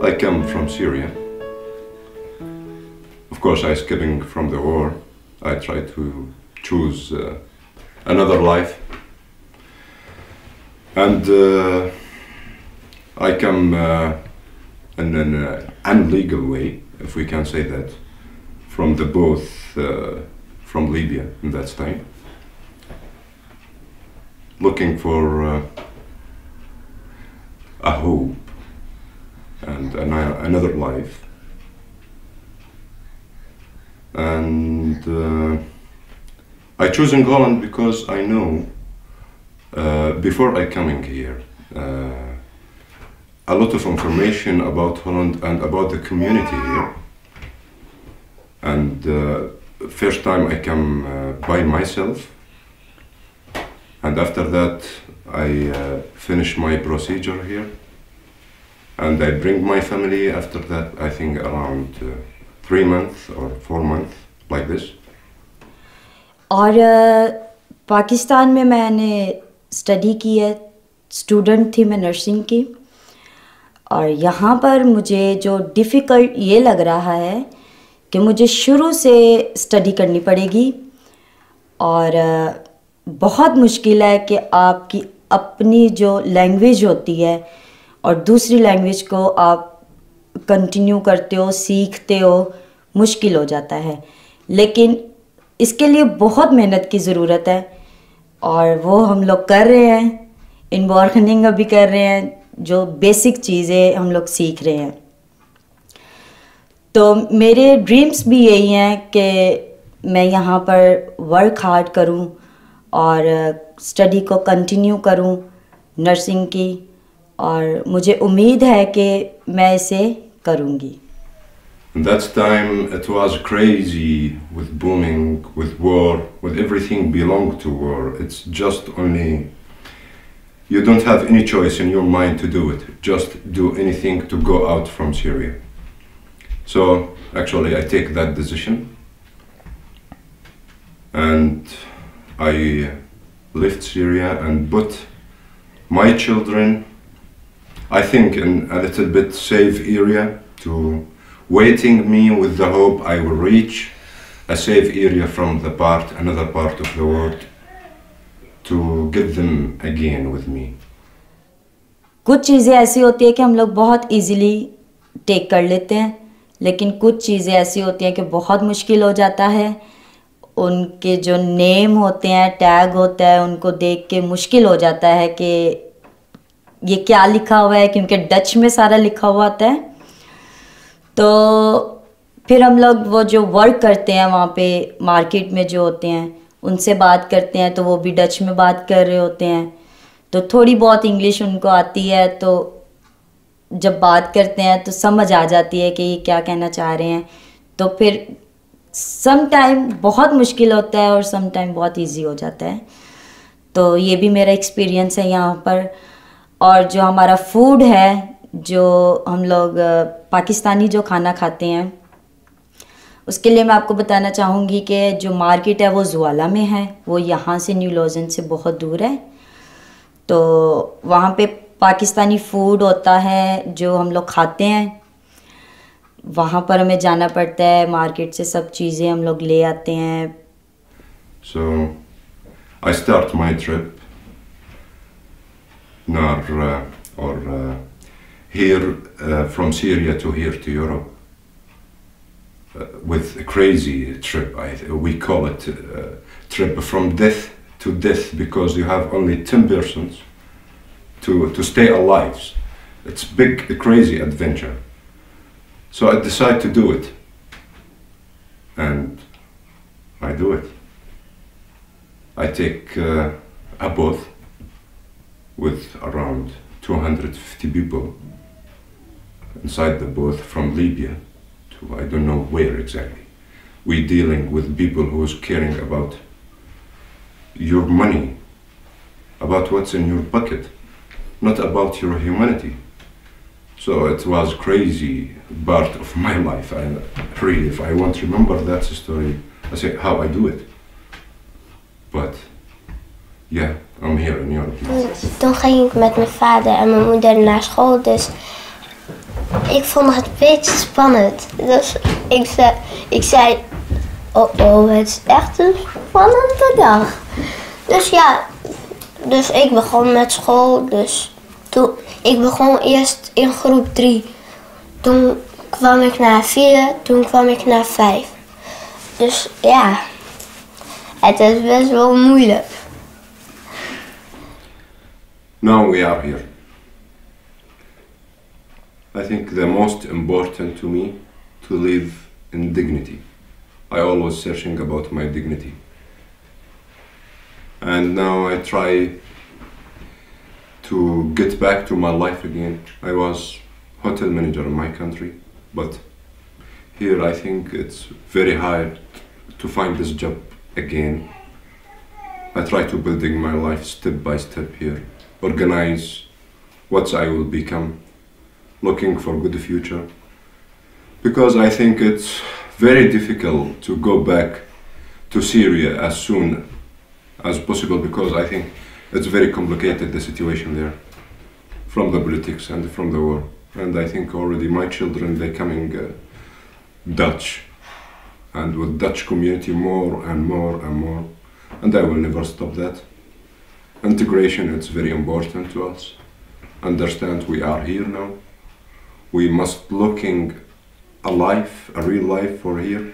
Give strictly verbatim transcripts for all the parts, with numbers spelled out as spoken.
I come from Syria. Of course, I escaping from the war. I try to choose uh, another life. And uh, I come uh, in an uh, illegal way, if we can say that, from the both, uh, from Libya in that time, looking for uh, a hope and an, another life. And uh, I choose in Holland because I know uh, before I coming here uh, a lot of information about Holland and about the community here. And uh, first time I come uh, by myself, and after that I uh, finish my procedure here, and I bring my family after that, I think around uh, three months or four months like this. और पाकिस्तान में मैंने study की है, student थी मैं nursing की, और यहाँ पर मुझे जो डिफ़िकल्ट ये लग रहा है कि मुझे शुरू से स्टडी करनी पड़ेगी, और बहुत मुश्किल है कि आपकी अपनी जो लैंग्वेज होती है और दूसरी लैंग्वेज को आप कंटिन्यू करते हो, सीखते हो, मुश्किल हो जाता है। लेकिन इसके लिए बहुत मेहनत की ज़रूरत है, और वो हम लोग कर रहे हैं। इन बॉर्गनिंग अभी कर रहे हैं, जो बेसिक चीज़ें हम लोग सीख रहे हैं। तो मेरे ड्रीम्स भी यही हैं कि मैं यहाँ पर वर्क हार्ड करूँ और स्टडी को कंटिन्यू करूँ नर्सिंग की, और मुझे उम्मीद है कि मैं इसे करूँगी। And that time it was crazy with booming, with war, with everything belonged to war. It's just only, you don't have any choice in your mind to do it. Just do anything to go out from Syria. So actually I take that decision, and I left Syria and put my children, I think, in a little bit safe area, to waiting me with the hope I will reach a safe area from the part, another part of the world, to get them again with me. कुछ चीज़ें ऐसी होती है कि हम लोग बहुत easily take कर लेते हैं, लेकिन कुछ चीज़ें ऐसी होती हैं कि बहुत मुश्किल हो जाता है। उनके जो नेम होते हैं, टैग होता है, उनको देख के मुश्किल हो जाता है कि ये क्या लिखा हुआ है, क्योंकि डच में सारा लिखा हुआ होता है। तो फिर हम लोग वो जो वर्क करते हैं वहाँ पे मार्केट में जो होते हैं उनसे बात करते हैं, तो वो भी डच में बात कर रहे होते हैं। तो थोड़ी बहुत इंग्लिश उनको आती है, तो जब बात करते हैं तो समझ आ जाती है कि ये क्या कहना चाह रहे हैं। तो फिर सम टाइम बहुत मुश्किल होता है और सम टाइम बहुत इजी हो जाता है। तो ये भी मेरा एक्सपीरियंस है यहाँ पर। और जो हमारा फूड है, जो हम लोग पाकिस्तानी जो खाना खाते हैं, उसके लिए मैं आपको बताना चाहूँगी कि जो मार्केट है वो जुआला में है, वो यहाँ से न्यू लॉजन से बहुत दूर है। तो वहाँ पे पाकिस्तानी फूड होता है जो हम लोग खाते हैं, वहाँ पर हमें जाना पड़ता है, मार्केट से सब चीज़ें हम लोग ले आते हैं। So I start my trip now, uh, or uh, here uh, from Syria to here to Europe uh, with a crazy trip. I, we call it uh, trip from death to death, because you have only ten persons to, to stay alive. It's big, a crazy adventure. So I decide to do it, and I do it. I take uh, a boat with around two hundred fifty people inside the boat from Libya to I don't know where exactly. We're dealing with people who's caring about your money, about what's in your pocket, not about your humanity. So it was crazy part of my life. I really, if I want to remember that story, I say how I do it. But yeah, I'm here in Europe now. Toen ging ik met mijn vader en mijn moeder naar school, dus Ik vond het een beetje spannend. Dus ik zei, ik zei oh, oh, het is echt een spannende dag. Dus ja, dus ik begon met school. Dus toen, ik begon eerst in groep drie. Toen kwam ik naar vier, toen kwam ik naar vijf. Dus ja, het is best wel moeilijk. Now we are here. I think the most important to me to live in dignity. I always searching about my dignity. And now I try to get back to my life again. I was hotel manager in my country, but here I think it's very hard to find this job again. I try to building my life step by step here, organize what I will become, looking for good future, because I think it's very difficult to go back to Syria as soon as possible, because I think it's very complicated, the situation there, from the politics and from the war. And I think already my children, they're coming uh, Dutch, and with Dutch community more and more and more, and I will never stop that. Integration, it's very important to us. Understand we are here now. We must looking a life, a real life for here.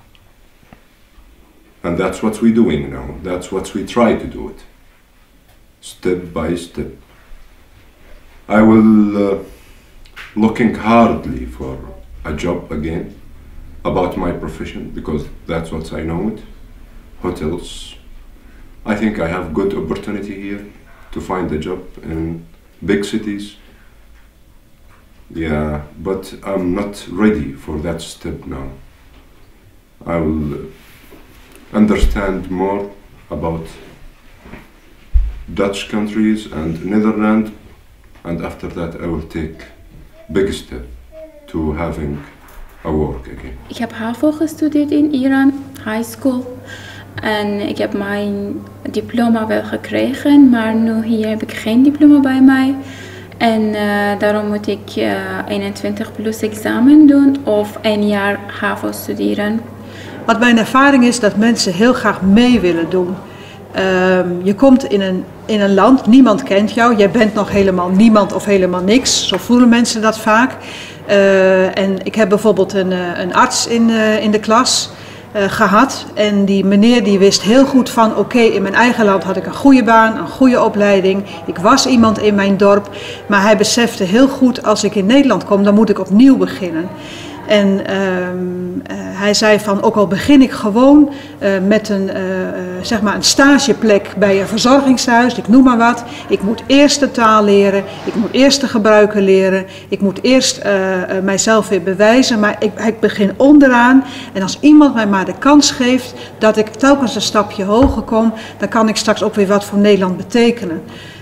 And that's what we're doing now. That's what we try to do it. Step by step. I will uh, looking hardly for a job again about my profession, because that's what I know it. Hotels. I think I have good opportunity here to find a job in big cities. Yeah, but I'm not ready for that step now. I will understand more about Dutch countries and Netherlands, and after that I will take big step to having a work again. Ik heb HAVO gestudeerd in Iran, high school. En ik heb mijn diploma wel gekregen, maar nu hier heb ik geen diploma bij mij. En uh, daarom moet ik uh, eenentwintig plus examen doen of een jaar HAVO studeren. Wat mijn ervaring is, dat mensen heel graag mee willen doen. Uh, je komt in een, in een land, niemand kent jou, jij bent nog helemaal niemand of helemaal niks. Zo voelen mensen dat vaak. Uh, en ik heb bijvoorbeeld een, een arts in, uh, in de klas uh, gehad. En die meneer die wist heel goed van, oké, okay, in mijn eigen land had ik een goede baan, een goede opleiding. Ik was iemand in mijn dorp. Maar hij besefte heel goed, als ik in Nederland kom, dan moet ik opnieuw beginnen. En uh, uh, hij zei van, ook al begin ik gewoon uh, met een, uh, zeg maar een stageplek bij een verzorgingshuis, ik noem maar wat. Ik moet eerst de taal leren, ik moet eerst de gebruiken leren, ik moet eerst uh, uh, mijzelf weer bewijzen. Maar ik, ik begin onderaan en als iemand mij maar de kans geeft dat ik telkens een stapje hoger kom, dan kan ik straks ook weer wat voor Nederland betekenen.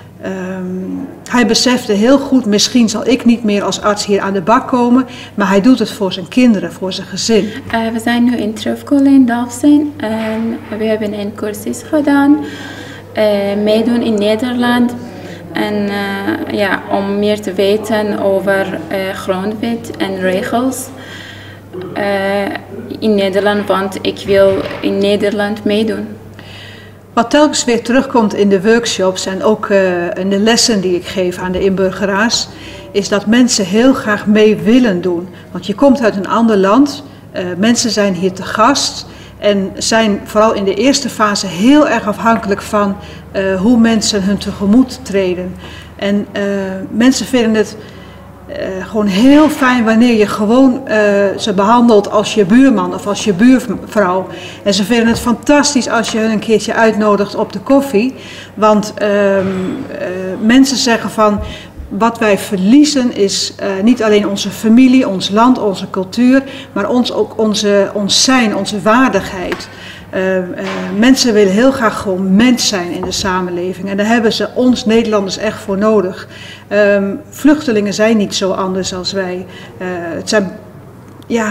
Um, hij besefte heel goed, misschien zal ik niet meer als arts hier aan de bak komen, maar hij doet het voor zijn kinderen, voor zijn gezin. Uh, we zijn nu in Trufkol in Dalfsen en we hebben een cursus gedaan, uh, meedoen in Nederland. En uh, ja, om meer te weten over uh, grondwet en regels uh, in Nederland, want ik wil in Nederland meedoen. Wat telkens weer terugkomt in de workshops en ook uh, in de lessen die ik geef aan de inburgeraars, is dat mensen heel graag mee willen doen. Want je komt uit een ander land, uh, mensen zijn hier te gast en zijn vooral in de eerste fase heel erg afhankelijk van uh, hoe mensen hun tegemoet treden. En uh, mensen vinden het Uh, gewoon heel fijn wanneer je gewoon uh, ze behandelt als je buurman of als je buurvrouw. En ze vinden het fantastisch als je hun een keertje uitnodigt op de koffie. Want uh, uh, mensen zeggen van, wat wij verliezen is uh, niet alleen onze familie, ons land, onze cultuur, maar ons ook onze, ons zijn, onze waardigheid. Uh, uh, mensen willen heel graag gewoon mens zijn in de samenleving en daar hebben ze ons Nederlanders echt voor nodig. Um, vluchtelingen zijn niet zo anders als wij. Uh, het zijn, ja,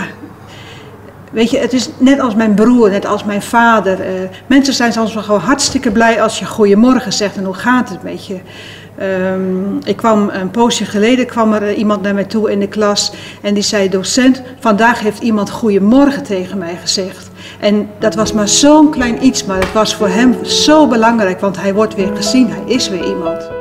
weet je, het is net als mijn broer, net als mijn vader. Uh, mensen zijn soms wel gewoon hartstikke blij als je goeiemorgen zegt en hoe gaat het met je. Um, ik kwam een poosje geleden kwam er iemand naar mij toe in de klas en die zei: docent, vandaag heeft iemand goeiemorgen tegen mij gezegd. En dat was maar zo'n klein iets, maar het was voor hem zo belangrijk, want hij wordt weer gezien, hij is weer iemand.